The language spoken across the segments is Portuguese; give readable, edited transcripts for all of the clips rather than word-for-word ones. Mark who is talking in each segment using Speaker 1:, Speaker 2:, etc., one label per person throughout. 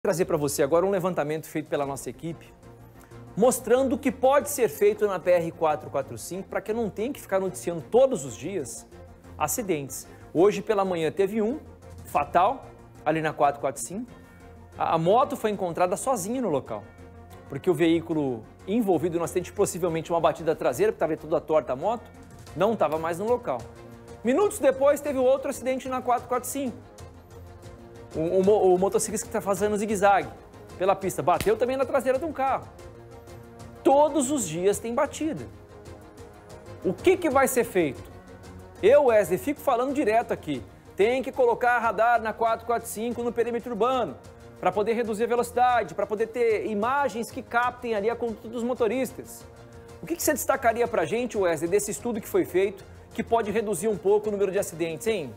Speaker 1: Trazer para você agora um levantamento feito pela nossa equipe, mostrando o que pode ser feito na PR-445 para que não tenha que ficar noticiando todos os dias acidentes. Hoje pela manhã teve um fatal ali na 445. A moto foi encontrada sozinha no local, porque o veículo envolvido no acidente, possivelmente uma batida traseira, porque estava toda torta a moto, não estava mais no local. Minutos depois teve outro acidente na 445. O motociclista que está fazendo zigue-zague pela pista bateu também na traseira de um carro. Todos os dias tem batida. O que vai ser feito? Eu, Wesley, fico falando direto aqui. Tem que colocar radar na 445 no perímetro urbano para poder reduzir a velocidade, para poder ter imagens que captem ali a conduta dos motoristas. O que você destacaria para a gente, Wesley, desse estudo que foi feito, que pode reduzir um pouco o número de acidentes, hein?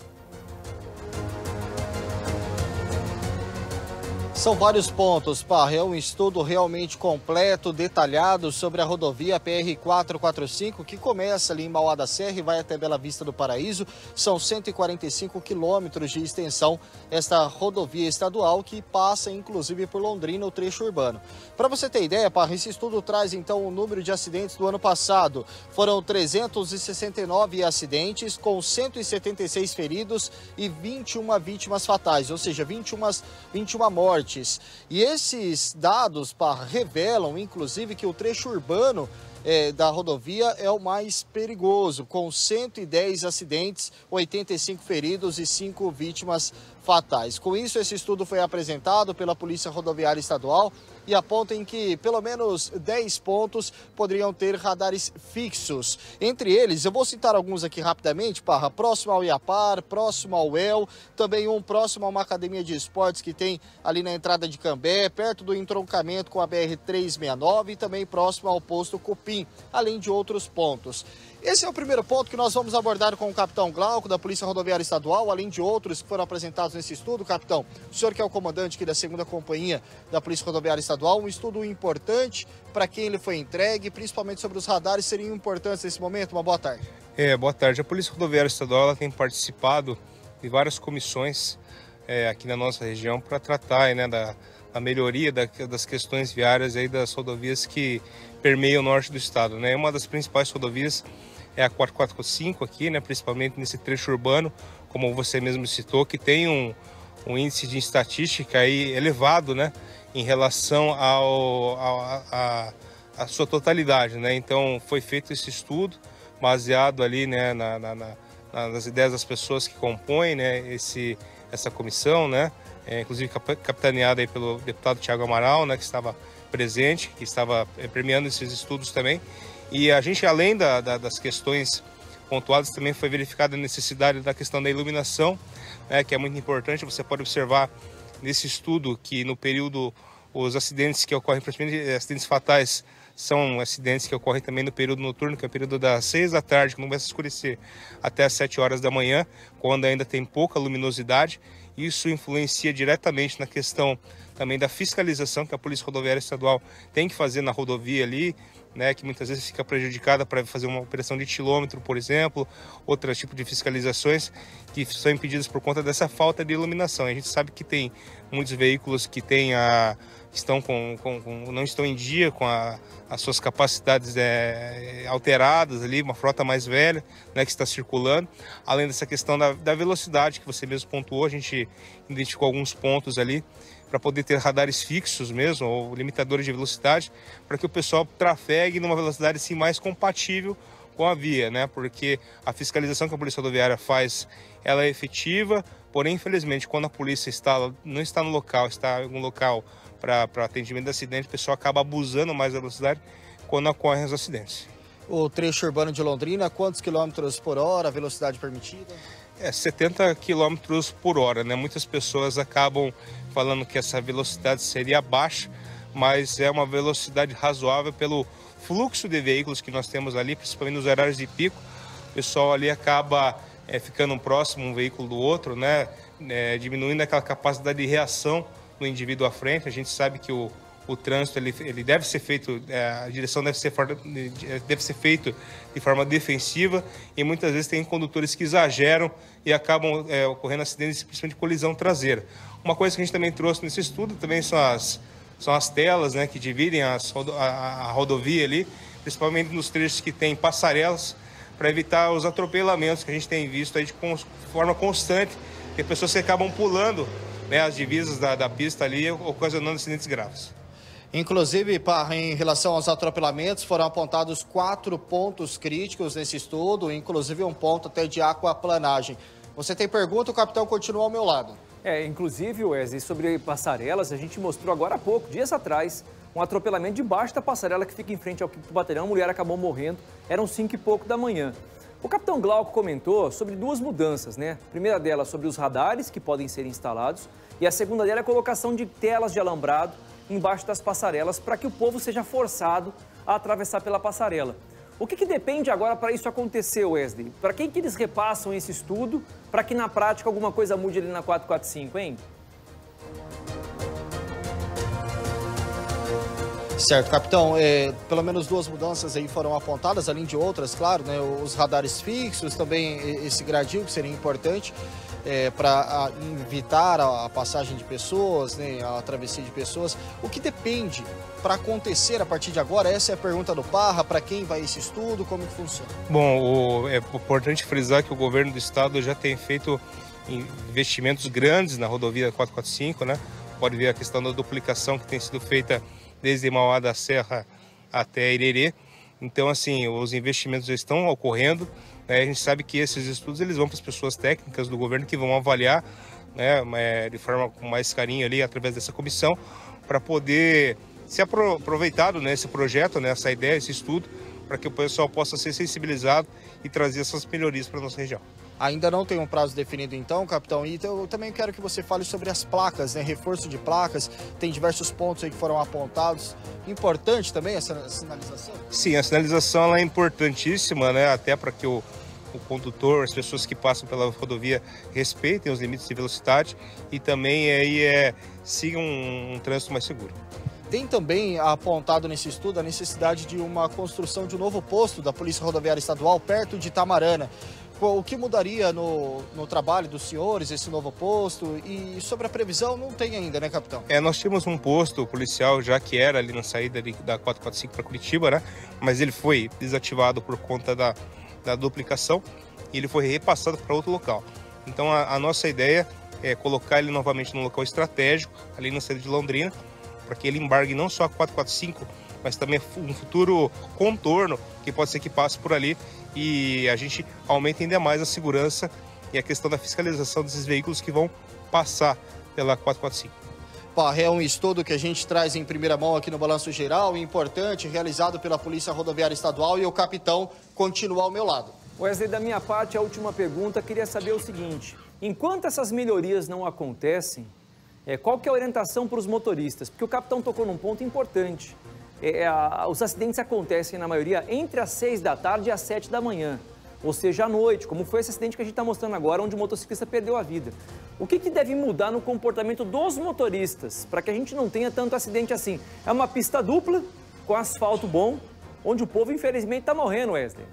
Speaker 2: São vários pontos, Parra. É um estudo realmente completo, detalhado sobre a rodovia PR-445, que começa ali em Mauá da Serra e vai até Bela Vista do Paraíso. São 145 quilômetros de extensão esta rodovia estadual, que passa inclusive por Londrina, o trecho urbano. Para você ter ideia, Parra, esse estudo traz então o número de acidentes do ano passado. Foram 369 acidentes, com 176 feridos e 21 vítimas fatais, ou seja, 21 mortes. E esses dados, Parra, revelam, inclusive, que o trecho urbano da rodovia é o mais perigoso, com 110 acidentes, 85 feridos e 5 vítimas fatais. Com isso, esse estudo foi apresentado pela Polícia Rodoviária Estadual e aponta em que pelo menos 10 pontos poderiam ter radares fixos. Entre eles, eu vou citar alguns aqui rapidamente, Parra: próximo ao Iapar, próximo ao El, também um próximo a uma academia de esportes que tem ali na entrada de Cambé, perto do entroncamento com a BR-369 e também próximo ao posto Cupim, além de outros pontos. Esse é o primeiro ponto que nós vamos abordar com o capitão Glauco, da Polícia Rodoviária Estadual, além de outros que foram apresentados nesse estudo. Capitão, o senhor que é o comandante aqui da 2ª Companhia da Polícia Rodoviária Estadual, um estudo importante para quem ele foi entregue, principalmente sobre os radares, seriam importantes nesse momento. Uma boa tarde.
Speaker 3: Boa tarde. A Polícia Rodoviária Estadual ela tem participado de várias comissões aqui na nossa região para tratar da melhoria das questões viárias aí das rodovias que permeiam o norte do estado, né? Uma das principais rodovias é a 445 aqui, né? Principalmente nesse trecho urbano, como você mesmo citou, que tem um índice de estatística aí elevado, né? Em relação à sua totalidade, né? Então foi feito esse estudo baseado ali, né, nas ideias das pessoas que compõem, né, essa comissão, né? Inclusive capitaneada aí pelo deputado Thiago Amaral, né, que estava presente, que estava premiando esses estudos também. E a gente, além das questões pontuadas, também foi verificada a necessidade da questão da iluminação, né, que é muito importante. Você pode observar nesse estudo que no período, os acidentes que ocorrem, principalmente acidentes fatais, são acidentes que ocorrem também no período noturno, que é o período das 6 da tarde, que não vai se escurecer, até as 7 horas da manhã, quando ainda tem pouca luminosidade. Isso influencia diretamente na questão também da fiscalização que a Polícia Rodoviária Estadual tem que fazer na rodovia ali, né, que muitas vezes fica prejudicada para fazer uma operação de tilômetro, por exemplo, outros tipos de fiscalizações que são impedidas por conta dessa falta de iluminação. A gente sabe que tem muitos veículos que não estão em dia com as suas capacidades alteradas ali, uma frota mais velha, né, que está circulando. Além dessa questão da velocidade que você mesmo pontuou, a gente identificou alguns pontos ali para poder ter radares fixos mesmo, ou limitadores de velocidade, para que o pessoal trafegue numa velocidade assim, mais compatível com a via, né? Porque a fiscalização que a Polícia Rodoviária faz, ela é efetiva, porém, infelizmente, quando a polícia não está no local, está em algum local para atendimento de acidente, o pessoal acaba abusando mais da velocidade quando ocorrem os acidentes.
Speaker 2: O trecho urbano de Londrina, quantos quilômetros por hora, a velocidade permitida?
Speaker 3: 70 km por hora, né? Muitas pessoas acabam falando que essa velocidade seria baixa, mas é uma velocidade razoável pelo fluxo de veículos que nós temos ali, principalmente nos horários de pico. O pessoal ali acaba ficando próximo um veículo do outro, né? Diminuindo aquela capacidade de reação do indivíduo à frente. A gente sabe que o o trânsito ele deve ser feito, a direção deve ser feito de forma defensiva, e muitas vezes tem condutores que exageram e acabam ocorrendo acidentes, principalmente colisão traseira. Uma coisa que a gente também trouxe nesse estudo também são as telas, né, que dividem a rodovia ali, principalmente nos trechos que tem passarelas, para evitar os atropelamentos que a gente tem visto aí de forma constante, que pessoas que acabam pulando, né, as divisas da pista ali, ocasionando acidentes graves.
Speaker 2: Inclusive, em relação aos atropelamentos, foram apontados 4 pontos críticos nesse estudo, inclusive um ponto até de aquaplanagem. Você tem pergunta, o capitão continua ao meu lado.
Speaker 1: Inclusive, Wesley, sobre passarelas, a gente mostrou agora há pouco, dias atrás, um atropelamento debaixo da passarela que fica em frente ao 5º Batalhão. A mulher acabou morrendo, eram 5 e pouco da manhã. O capitão Glauco comentou sobre 2 mudanças, né? A primeira delas sobre os radares que podem ser instalados, e a segunda dela é a colocação de telas de alambrado embaixo das passarelas para que o povo seja forçado a atravessar pela passarela. O que depende agora para isso acontecer, Wesley? Para quem que eles repassam esse estudo para que na prática alguma coisa mude ali na 445, hein?
Speaker 2: Certo, capitão. Pelo menos 2 mudanças aí foram apontadas, além de outras, claro, né? Os radares fixos, também esse gradil que seria importante para evitar a passagem de pessoas, né? A travessia de pessoas. O que depende para acontecer a partir de agora? Essa é a pergunta do Parra, para quem vai esse estudo, como que funciona?
Speaker 3: Bom, é importante frisar que o governo do estado já tem feito investimentos grandes na rodovia 445, né? Pode ver a questão da duplicação que tem sido feita desde Mauá da Serra até Irerê. Então, assim, os investimentos já estão ocorrendo, né? A gente sabe que esses estudos eles vão para as pessoas técnicas do governo que vão avaliar, né, de forma com mais carinho ali, através dessa comissão, para poder ser aproveitado nesse projeto, né, essa ideia, esse estudo, para que o pessoal possa ser sensibilizado e trazer essas melhorias para a nossa região.
Speaker 2: Ainda não tem um prazo definido então, capitão, e eu também quero que você fale sobre as placas, né? Reforço de placas, tem diversos pontos aí que foram apontados. Importante também essa sinalização?
Speaker 3: Sim, a sinalização ela é importantíssima, né? Até para que o condutor, as pessoas que passam pela rodovia respeitem os limites de velocidade e também aí sigam um trânsito mais seguro.
Speaker 2: Tem também apontado nesse estudo a necessidade de uma construção de um novo posto da Polícia Rodoviária Estadual perto de Itamarana. O que mudaria no trabalho dos senhores, esse novo posto? E sobre a previsão, não tem ainda, né, capitão?
Speaker 3: Nós tínhamos um posto policial já que era ali na saída da 445 para Curitiba, né? Mas ele foi desativado por conta da duplicação e ele foi repassado para outro local. Então a nossa ideia é colocar ele novamente num local estratégico, ali na saída de Londrina, para que ele embargue não só a 445, mas também um futuro contorno que pode ser que passe por ali e a gente aumenta ainda mais a segurança e a questão da fiscalização desses veículos que vão passar pela 445.
Speaker 2: É um estudo que a gente traz em primeira mão aqui no Balanço Geral, importante, realizado pela Polícia Rodoviária Estadual, e o capitão continua ao meu lado.
Speaker 1: Wesley, da minha parte, a última pergunta, queria saber o seguinte: enquanto essas melhorias não acontecem, qual que é a orientação para os motoristas? Porque o capitão tocou num ponto importante. Os acidentes acontecem, na maioria, entre as 6 da tarde e as 7 da manhã, ou seja, à noite, como foi esse acidente que a gente está mostrando agora, onde o motociclista perdeu a vida. O que deve mudar no comportamento dos motoristas para que a gente não tenha tanto acidente assim? É uma pista dupla, com asfalto bom, onde o povo, infelizmente, está morrendo, Wesley.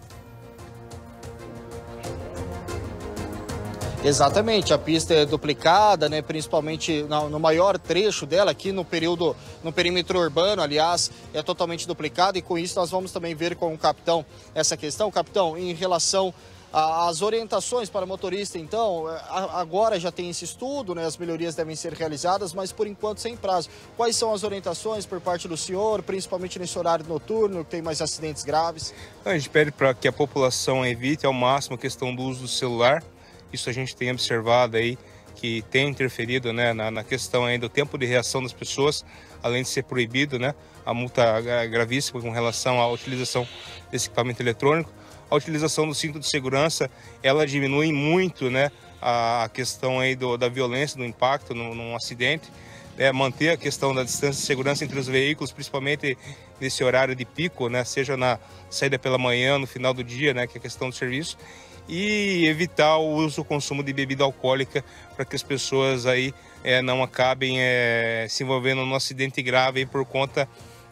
Speaker 2: Exatamente, a pista é duplicada, né, principalmente no maior trecho dela, aqui no perímetro urbano, aliás, é totalmente duplicada, e com isso nós vamos também ver com o capitão essa questão. Capitão, em relação às orientações para motorista, então, agora já tem esse estudo, né, as melhorias devem ser realizadas, mas por enquanto sem prazo. Quais são as orientações por parte do senhor, principalmente nesse horário noturno, que tem mais acidentes graves?
Speaker 3: A gente pede para que a população evite ao máximo a questão do uso do celular. Isso a gente tem observado aí, que tem interferido, né, na questão aí do tempo de reação das pessoas, além de ser proibido, né, a multa gravíssima com relação à utilização desse equipamento eletrônico. A utilização do cinto de segurança, ela diminui muito, né, a questão aí da violência, do impacto num acidente. Manter a questão da distância de segurança entre os veículos, principalmente nesse horário de pico, né, seja na saída pela manhã, no final do dia, né, que é a questão do serviço. E evitar o consumo de bebida alcoólica para que as pessoas aí não acabem se envolvendo num acidente grave aí por conta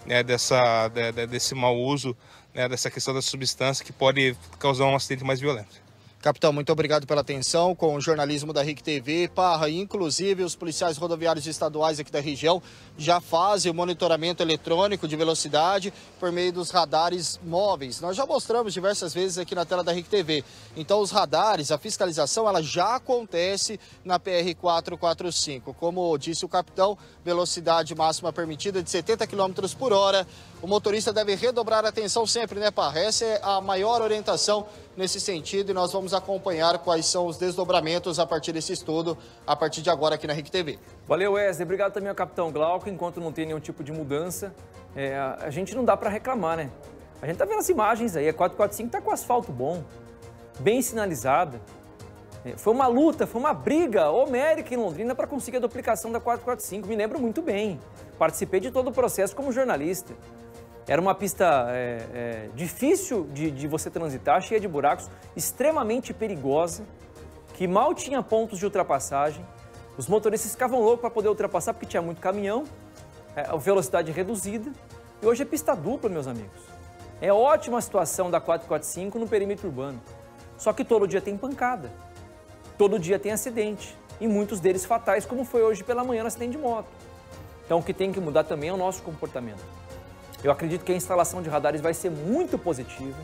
Speaker 3: desse mau uso, dessa questão da substância que pode causar um acidente mais violento.
Speaker 2: Capitão, muito obrigado pela atenção com o jornalismo da RIC TV. Parra, inclusive os policiais rodoviários estaduais aqui da região já fazem o monitoramento eletrônico de velocidade por meio dos radares móveis. Nós já mostramos diversas vezes aqui na tela da RIC TV. Então os radares, a fiscalização, ela já acontece na PR-445. Como disse o capitão, velocidade máxima permitida de 70 km por hora. O motorista deve redobrar a atenção sempre, né, Parra? Essa é a maior orientação nesse sentido e nós vamos acompanhar quais são os desdobramentos a partir desse estudo, a partir de agora aqui na RIC TV.
Speaker 1: Valeu, Wesley. Obrigado também ao capitão Glauco. Enquanto não tem nenhum tipo de mudança, a gente não dá para reclamar, né? A gente tá vendo as imagens aí, a 445 tá com asfalto bom, bem sinalizada. Foi uma luta, foi uma briga homérica em Londrina para conseguir a duplicação da 445, me lembro muito bem. Participei de todo o processo como jornalista. Era uma pista difícil de você transitar, cheia de buracos, extremamente perigosa, que mal tinha pontos de ultrapassagem. Os motoristas ficavam loucos para poder ultrapassar porque tinha muito caminhão, a velocidade reduzida. E hoje é pista dupla, meus amigos. É ótima a situação da 445 no perímetro urbano. Só que todo dia tem pancada, todo dia tem acidente, e muitos deles fatais, como foi hoje pela manhã no acidente de moto. Então o que tem que mudar também é o nosso comportamento. Eu acredito que a instalação de radares vai ser muito positiva,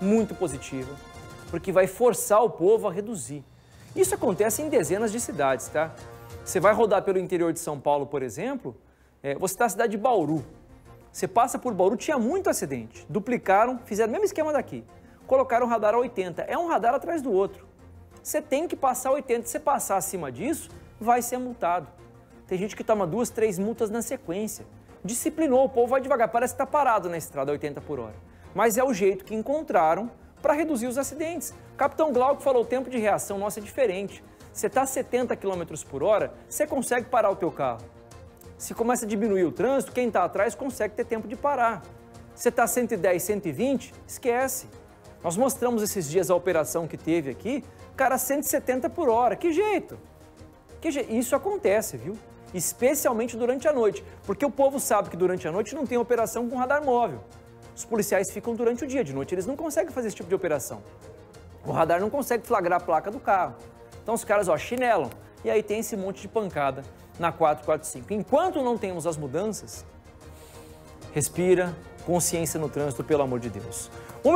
Speaker 1: porque vai forçar o povo a reduzir. Isso acontece em dezenas de cidades, tá? Você vai rodar pelo interior de São Paulo, por exemplo, você está na cidade de Bauru. Você passa por Bauru, tinha muito acidente. Duplicaram, fizeram o mesmo esquema daqui. Colocaram radar a 80, é um radar atrás do outro. Você tem que passar 80, se você passar acima disso, vai ser multado. Tem gente que toma 2, 3 multas na sequência. Disciplinou, o povo vai devagar, parece que está parado na estrada a 80 por hora. Mas é o jeito que encontraram para reduzir os acidentes. O capitão Glauco falou, o tempo de reação nosso é diferente. Você está a 70 km por hora, você consegue parar o teu carro. Se começa a diminuir o trânsito, quem está atrás consegue ter tempo de parar. Você está a 110, 120, esquece. Nós mostramos esses dias a operação que teve aqui, cara, 170 por hora. Que jeito? Isso acontece, viu? Especialmente durante a noite, porque o povo sabe que durante a noite não tem operação com radar móvel. Os policiais ficam durante o dia, de noite eles não conseguem fazer esse tipo de operação. O radar não consegue flagrar a placa do carro. Então os caras, chinelam, e aí tem esse monte de pancada na 445. Enquanto não temos as mudanças, respira, consciência no trânsito, pelo amor de Deus.